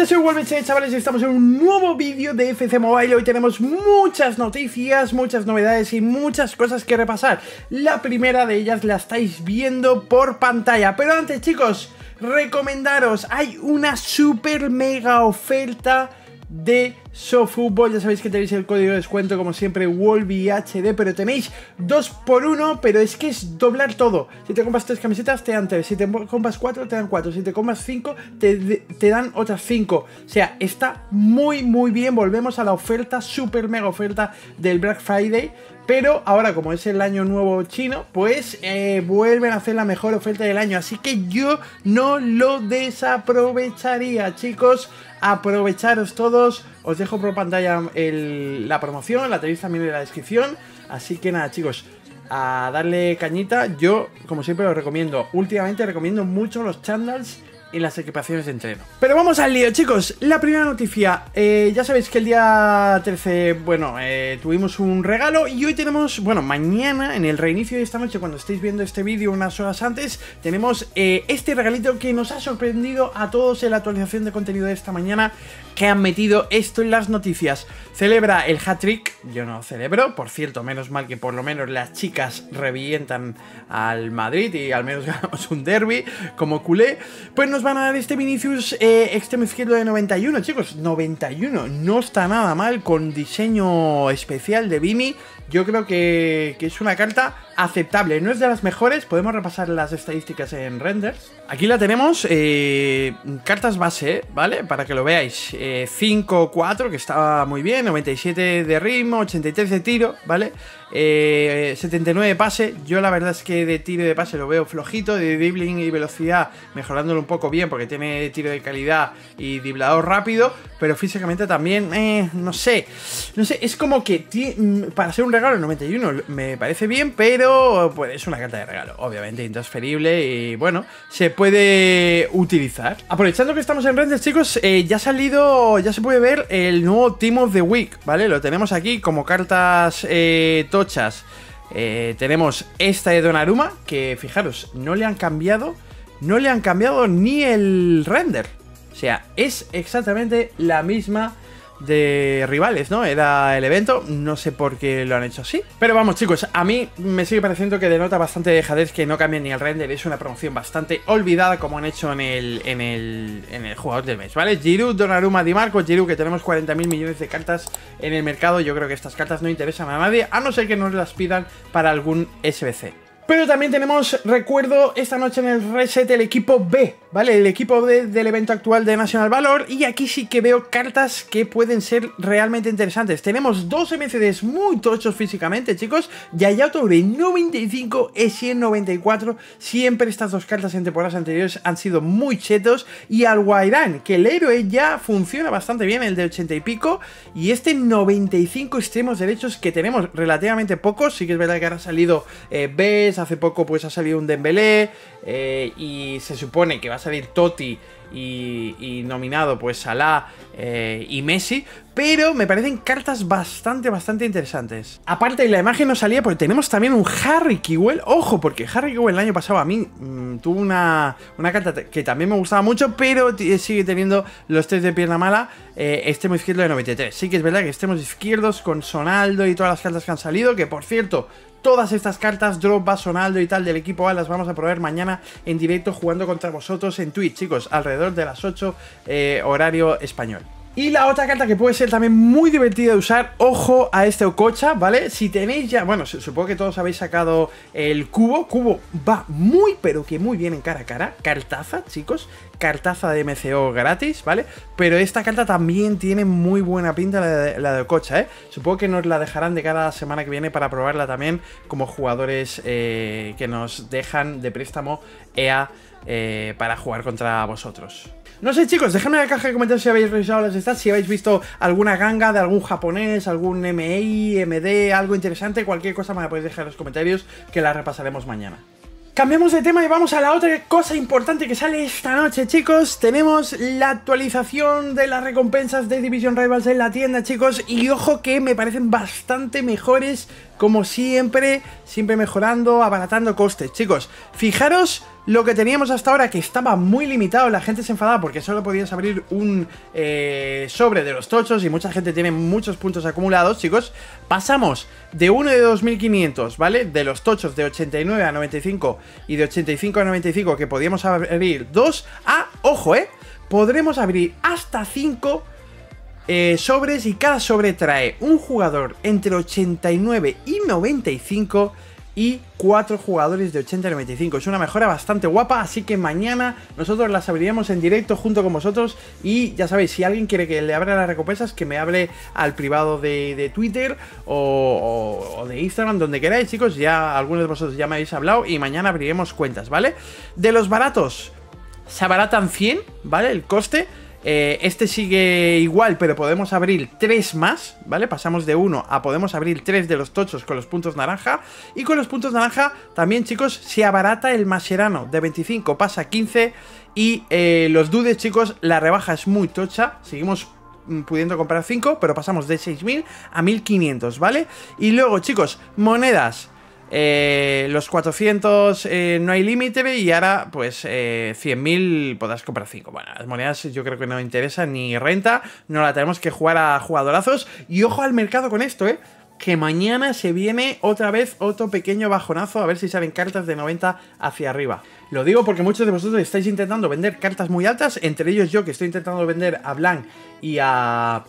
gente? Soy Wolverine, chavales, y estamos en un nuevo vídeo de FC Mobile. Hoy tenemos muchas noticias, muchas novedades y muchas cosas que repasar. La primera de ellas la estáis viendo por pantalla. Pero antes, chicos, recomendaros, hay una super mega oferta de SoFootball. Ya sabéis que tenéis el código de descuento, como siempre, WolvyHD, pero tenéis 2x1, pero es que es doblar todo. Si te compras 3 camisetas, te dan 3. Si te compras 4, te dan 4. Si te compras 5, te dan otras 5. O sea, está muy bien. Volvemos a la oferta, super mega oferta del Black Friday. Pero ahora, como es el año nuevo chino, pues vuelven a hacer la mejor oferta del año. Así que yo no lo desaprovecharía, chicos. Aprovecharos todos. Os dejo por pantalla la promoción, la tenéis también en la descripción. Así que nada, chicos, a darle cañita. Yo, como siempre, lo recomiendo. Últimamente recomiendo mucho los chándals y las equipaciones de entreno. Pero vamos al lío, chicos. La primera noticia, ya sabéis que el día 13, bueno, tuvimos un regalo. Y hoy tenemos, bueno, mañana, en el reinicio de esta noche, cuando estéis viendo este vídeo unas horas antes, tenemos este regalito que nos ha sorprendido a todos en la actualización de contenido de esta mañana, que han metido esto en las noticias. Celebra el hat-trick. Yo no celebro, por cierto, menos mal que por lo menos las chicas revientan al Madrid y al menos ganamos un derbi como culé. Pues nos van a dar este Vinicius extremo izquierdo de 91, chicos. 91, no está nada mal, con diseño especial de Vini. Yo creo que es una carta aceptable. No es de las mejores, podemos repasar las estadísticas en renders. Aquí la tenemos, cartas base, ¿vale? Para que lo veáis. 5-4, que estaba muy bien, 97 de ritmo, 83 de tiro, ¿vale? 79 de pase. Yo la verdad es que de tiro y de pase lo veo flojito. De dribbling y velocidad mejorándolo un poco bien, porque tiene tiro de calidad y driblador rápido. Pero físicamente también, no sé, es como que para ser un regalo el 91 me parece bien, pero pues es una carta de regalo, obviamente intransferible y bueno, se puede utilizar. Aprovechando que estamos en renders, chicos, ya ha salido, ya se puede ver el nuevo Team of the Week, ¿vale? Lo tenemos aquí como cartas tochas. Tenemos esta de Donnarumma, que fijaros, no le han cambiado ni el render. O sea, es exactamente la misma de rivales, ¿no? Era el evento, no sé por qué lo han hecho así. Pero vamos, chicos, a mí me sigue pareciendo que denota bastante dejadez que no cambien ni el render. Es una promoción bastante olvidada, como han hecho en el jugador del mes, ¿vale? Giroud, Donnarumma, Di Marco. Giroud, que tenemos 40.000 millones de cartas en el mercado. Yo creo que estas cartas no interesan a nadie, a no ser que nos las pidan para algún SBC. Pero también tenemos, recuerdo, esta noche en el reset el equipo B, ¿vale? El equipo B del evento actual de National Valor. Y aquí sí que veo cartas que pueden ser realmente interesantes. Tenemos dos MCDs muy tochos físicamente, chicos. Yaya Toure 95, Essien 94. Siempre estas dos cartas en temporadas anteriores han sido muy chetos. Y al Guairán, que el héroe ya funciona bastante bien, el de 80 y pico. Y este 95 extremos derechos, que tenemos relativamente pocos. Sí que es verdad que ahora ha salido B. Hace poco pues ha salido un Dembélé y se supone que va a salir Totti y nominado pues Salah y Messi, pero me parecen cartas bastante interesantes. Aparte, la imagen no salía porque tenemos también un Harry Kewell. Ojo, porque Harry Kewell el año pasado a mí tuvo una carta que también me gustaba mucho, pero sigue teniendo los 3 de pierna mala, extremo izquierdo de 93. Sí que es verdad que extremos izquierdos con Sonaldo y todas las cartas que han salido, que por cierto, todas estas cartas, Drogba, Sonaldo y tal del equipo A, las vamos a probar mañana en directo jugando contra vosotros en Twitch, chicos, alrededor de las 8 horario español. Y la otra carta que puede ser también muy divertida de usar, ojo a este Okocha, ¿vale? Si tenéis ya, bueno, supongo que todos habéis sacado el Cubo. Cubo va muy, pero que muy bien en cara a cara. Cartaza, chicos, cartaza de MCO gratis, ¿vale? Pero esta carta también tiene muy buena pinta, la de Okocha, ¿eh? Supongo que nos la dejarán de cada semana que viene para probarla también como jugadores que nos dejan de préstamo EA para jugar contra vosotros. No sé, chicos, dejadme en la caja de comentarios si habéis revisado las stats, si habéis visto alguna ganga de algún japonés, algún MI, MD, algo interesante, cualquier cosa me la podéis dejar en los comentarios, que la repasaremos mañana. Cambiamos de tema y vamos a la otra cosa importante que sale esta noche, chicos. Tenemos la actualización de las recompensas de Division Rivals en la tienda, chicos. Y ojo que me parecen bastante mejores, como siempre mejorando, abaratando costes, chicos. Fijaros lo que teníamos hasta ahora, que estaba muy limitado, la gente se enfadaba porque solo podías abrir un sobre de los tochos y mucha gente tiene muchos puntos acumulados, chicos. Pasamos de uno de 2500, ¿vale? De los tochos de 89 a 95 y de 85 a 95 que podíamos abrir 2 a, ojo, podremos abrir hasta 5 sobres y cada sobre trae un jugador entre 89 y 95 y 4 jugadores de 80 a 95. Es una mejora bastante guapa, así que mañana nosotros las abriremos en directo junto con vosotros. Y ya sabéis, si alguien quiere que le abra las recompensas, que me hable al privado de Twitter o de Instagram, donde queráis, chicos. Ya algunos de vosotros ya me habéis hablado y mañana abriremos cuentas, ¿vale? De los baratos, se abaratan 100, ¿vale? El coste. Este sigue igual, pero podemos abrir 3 más, ¿vale? Pasamos de 1 a podemos abrir 3 de los tochos con los puntos naranja. Y con los puntos naranja también, chicos, se abarata el Mascherano. De 25 pasa a 15. Y los dudes, chicos, la rebaja es muy tocha. Seguimos pudiendo comprar 5, pero pasamos de 6000 a 1500, ¿vale? Y luego, chicos, monedas. Los 400 no hay límite y ahora pues 100.000 podrás comprar 5. Bueno, las monedas yo creo que no interesa ni renta, no la tenemos que jugar a jugadorazos. Y ojo al mercado con esto, que mañana se viene otra vez otro pequeño bajonazo, a ver si salen cartas de 90 hacia arriba. Lo digo porque muchos de vosotros estáis intentando vender cartas muy altas, entre ellos yo, que estoy intentando vender a Blanc y a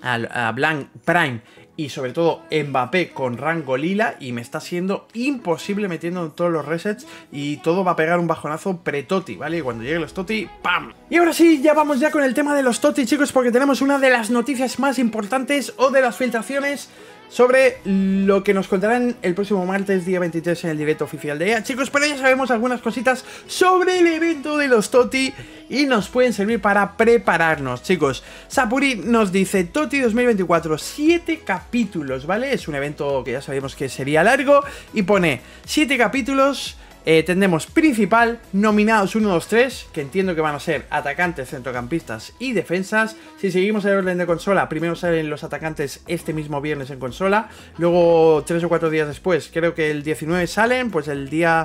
Blanc Prime y sobre todo Mbappé con rango lila, y me está siendo imposible metiendo todos los resets y todo va a pegar un bajonazo pre-Toti, ¿vale? Y cuando lleguen los Toti, ¡pam! Y ahora sí, ya vamos ya con el tema de los Toti, chicos, porque tenemos una de las noticias más importantes o de las filtraciones sobre lo que nos contarán el próximo martes, día 23, en el directo oficial de EA, chicos. Pero ya sabemos algunas cositas sobre el evento de los Toti y nos pueden servir para prepararnos, chicos. Sapuri nos dice: Toti 2024, 7 capítulos, ¿vale? Es un evento que ya sabemos que sería largo y pone 7 capítulos. Tendremos principal, nominados 1, 2, 3, que entiendo que van a ser atacantes, centrocampistas y defensas. Si seguimos el orden de consola, primero salen los atacantes este mismo viernes en consola, luego 3 o 4 días después, creo que el 19 salen, pues el día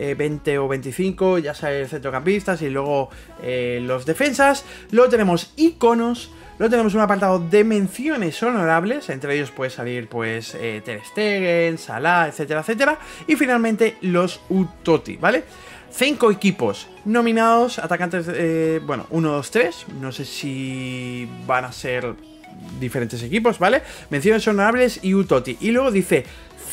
20 o 25 ya salen centrocampistas y luego los defensas. Luego tenemos iconos. Luego tenemos un apartado de menciones honorables, entre ellos puede salir pues Ter Stegen, Salah, etcétera, etcétera. Y finalmente los UTOTI, ¿vale? 5 equipos nominados, atacantes, bueno, 1, 2, 3, no sé si van a ser diferentes equipos, ¿vale? Menciones honorables y UTOTI. Y luego dice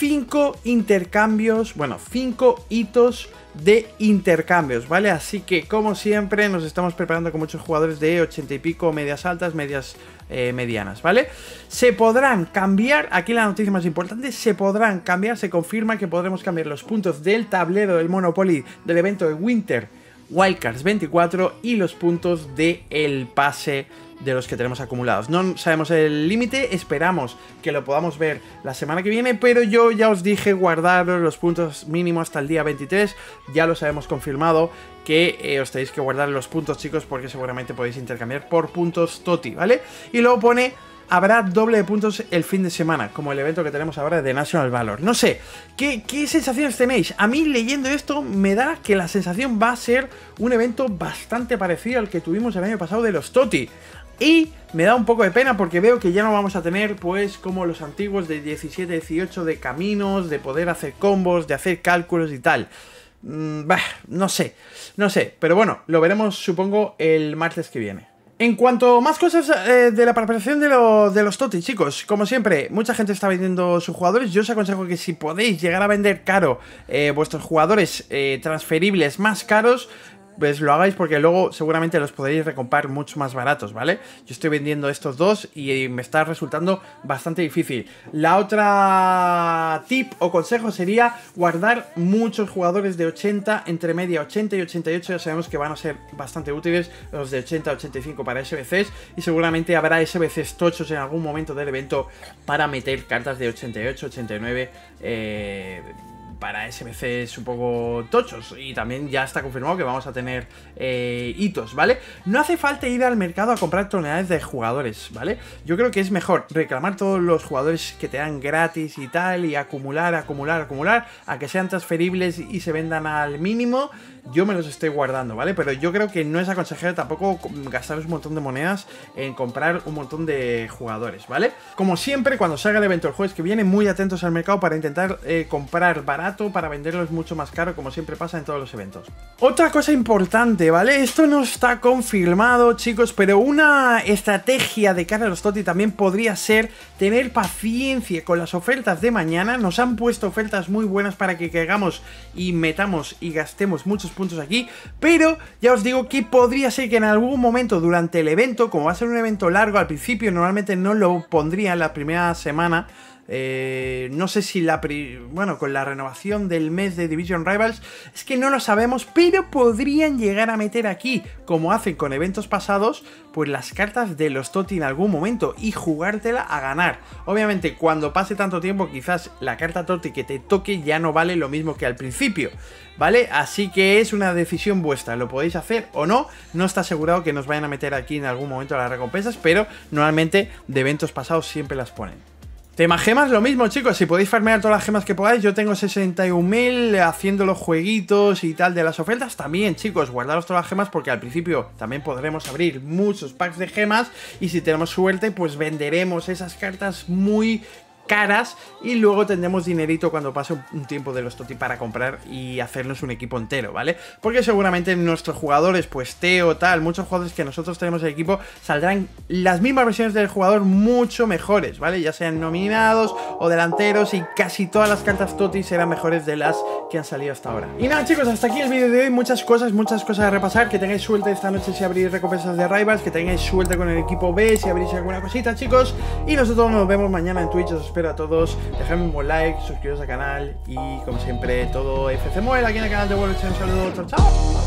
5 intercambios, bueno, 5 hitos de intercambios, ¿vale? Así que, como siempre, nos estamos preparando con muchos jugadores de 80 y pico, medias altas, medias medianas, ¿vale? Se podrán cambiar, aquí la noticia más importante, se podrán cambiar, se confirma que podremos cambiar los puntos del tablero del Monopoly del evento de Winter Wildcards 24 y los puntos del pase de los que tenemos acumulados. No sabemos el límite, esperamos que lo podamos ver la semana que viene, pero yo ya os dije guardaros los puntos mínimos hasta el día 23, ya los habemos confirmado que os tenéis que guardar los puntos, chicos, porque seguramente podéis intercambiar por puntos Toti, ¿vale? Y luego pone: habrá doble de puntos el fin de semana, como el evento que tenemos ahora de National Valor. No sé, ¿qué sensaciones tenéis? A mí, leyendo esto, me da que la sensación va a ser un evento bastante parecido al que tuvimos el año pasado de los Toti. Y me da un poco de pena porque veo que ya no vamos a tener, pues, como los antiguos de 17-18 de caminos, de poder hacer combos, de hacer cálculos y tal. No sé, pero bueno, lo veremos, supongo, el martes que viene. En cuanto a más cosas de la preparación de los Toti, chicos, como siempre, mucha gente está vendiendo sus jugadores. Yo os aconsejo que si podéis llegar a vender caro vuestros jugadores transferibles más caros, pues lo hagáis, porque luego seguramente los podréis recomprar mucho más baratos, ¿vale? Yo estoy vendiendo estos dos y me está resultando bastante difícil. La otra tip o consejo sería guardar muchos jugadores de 80, entre media 80 y 88, ya sabemos que van a ser bastante útiles los de 80 a 85 para SBCs, y seguramente habrá SBCs tochos en algún momento del evento para meter cartas de 88, 89, para SBCs un poco tochos. Y también ya está confirmado que vamos a tener hitos, ¿vale? No hace falta ir al mercado a comprar toneladas de jugadores, ¿vale? Yo creo que es mejor reclamar todos los jugadores que te dan gratis y tal, y acumular, a que sean transferibles y se vendan al mínimo. Yo me los estoy guardando, ¿vale? Pero yo creo que no es aconsejable tampoco gastaros un montón de monedas en comprar un montón de jugadores, ¿vale? Como siempre, cuando salga el evento el jueves que viene, muy atentos al mercado para intentar comprar barato para venderlos mucho más caro, como siempre pasa en todos los eventos. Otra cosa importante, ¿vale? Esto no está confirmado, chicos, pero una estrategia de cara a los TOTY también podría ser tener paciencia con las ofertas de mañana. Nos han puesto ofertas muy buenas para que caigamos y metamos y gastemos muchos puntos aquí, pero ya os digo que podría ser que en algún momento durante el evento, como va a ser un evento largo, al principio normalmente no lo pondría en la primera semana. No sé si bueno, con la renovación del mes de Division Rivals, es que no lo sabemos, pero podrían llegar a meter aquí, como hacen con eventos pasados, pues las cartas de los TOTY en algún momento y jugártela a ganar. Obviamente cuando pase tanto tiempo quizás la carta TOTY que te toque ya no vale lo mismo que al principio, ¿vale? Así que es una decisión vuestra, lo podéis hacer o no, no está asegurado que nos vayan a meter aquí en algún momento las recompensas, pero normalmente de eventos pasados siempre las ponen. Tema gemas, lo mismo, chicos, si podéis farmear todas las gemas que podáis. Yo tengo 61.000 haciendo los jueguitos y tal de las ofertas. También, chicos, guardaros todas las gemas porque al principio también podremos abrir muchos packs de gemas y si tenemos suerte, pues venderemos esas cartas muy caras y luego tendremos dinerito cuando pase un tiempo de los TOTY para comprar y hacernos un equipo entero, ¿vale? Porque seguramente nuestros jugadores, pues Teo, tal, muchos jugadores que nosotros tenemos en el equipo, saldrán las mismas versiones del jugador mucho mejores, ¿vale? Ya sean nominados o delanteros y casi todas las cartas TOTY serán mejores de las que han salido hasta ahora. Y nada, chicos, hasta aquí el vídeo de hoy. Muchas cosas a repasar. Que tengáis suerte esta noche si abrís recompensas de Rivals, que tengáis suerte con el equipo B si abrís alguna cosita, chicos. Y nosotros nos vemos mañana en Twitch. Os espero a todos. Dejadme un buen like, suscribiros al canal y como siempre todo FC Mobile aquí en el canal de World. Un saludo, chao, chao.